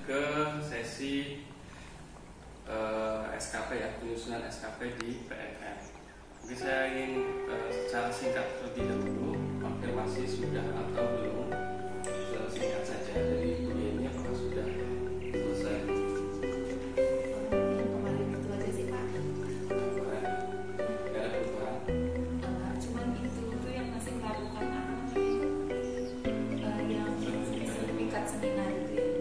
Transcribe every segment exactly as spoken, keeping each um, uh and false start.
ke sesi uh, S K P ya, penyusunan S K P di P N M. Mungkin saya ingin uh, secara singkat terlebih dahulu konfirmasi sudah atau belum, secara singkat saja dari Bu Yeni, apakah sudah selesai? Yang kemarin itu aja sih Pak. Kemarin nggak ada perubahan? Nah, cuman itu tuh yang masih melakukan apa uh, yang sertifikat seminar itu ya.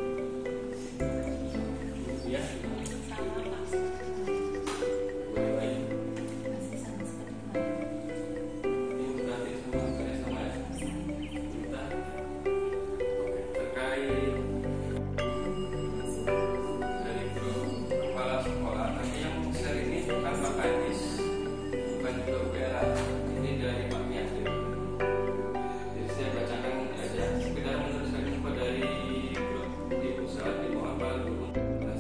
Iya. Sama Pak. Boleh lagi. Masih sama seperti kemarin. Ini berarti semua kayak sama ya? Kita oke, terkait dari grup kepala sekolah, tapi yang share ini bukan Pak Kadis, bukan juga U P R A, ini dari Pak Miyadir. Jadi saya bacakan aja sekedar meneruskan info dari grup di pusat di Muhammad dulu.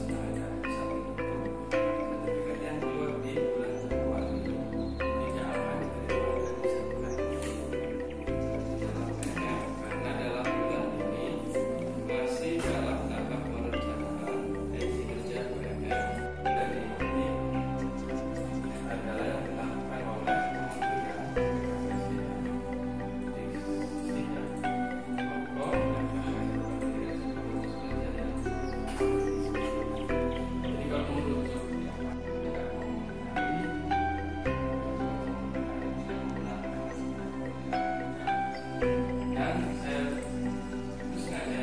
Sertifikat yang keluar di bulan Januari tidak akan diterima dan disalurkan dalam P N M karena dalam bulan ini masih dalam tahap merencanakan isi kerja P N M dan ini adalah yang dilakukan oleh Kementerian jadi kalau menurut dan saya sengaja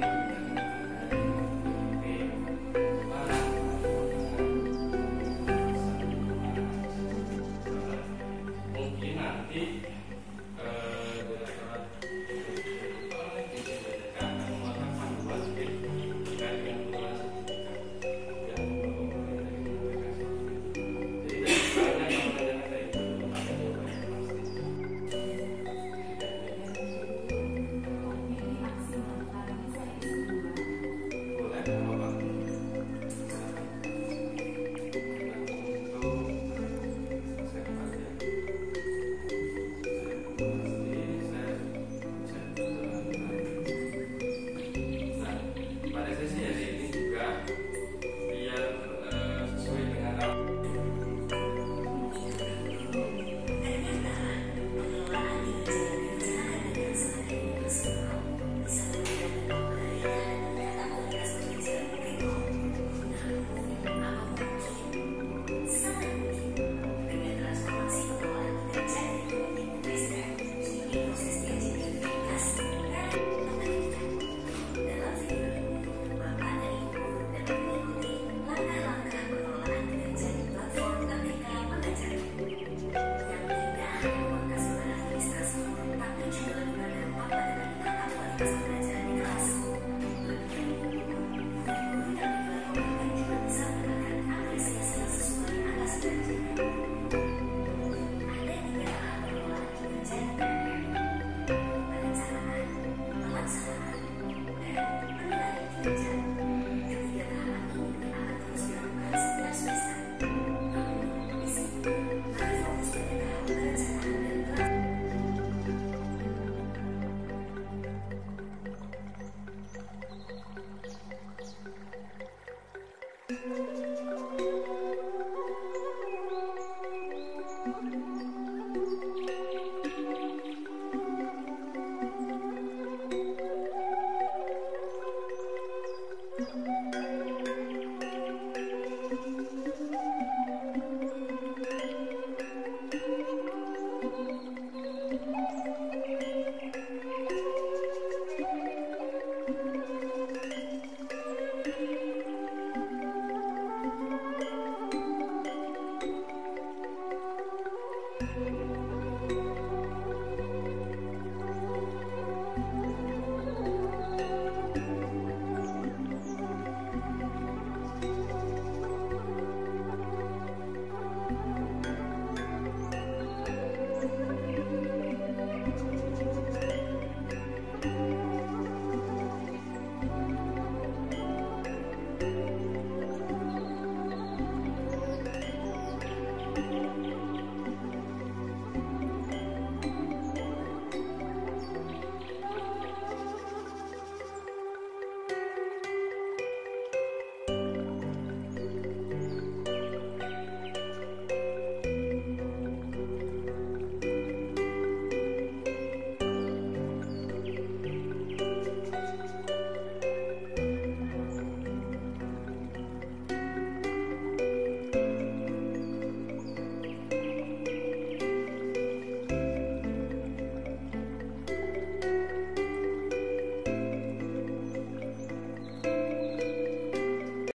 mungkin nanti direktorat akan mengeluarkan panduan terkait dengan penggunaan sertifikat yang jadi dari sekarang yang menanyakan dari itu belum ada jawabannya pasti. Boleh, nggak apa-apa. Nah, pada sesi hari ini juga biar eh, sesuai dengan Thank you.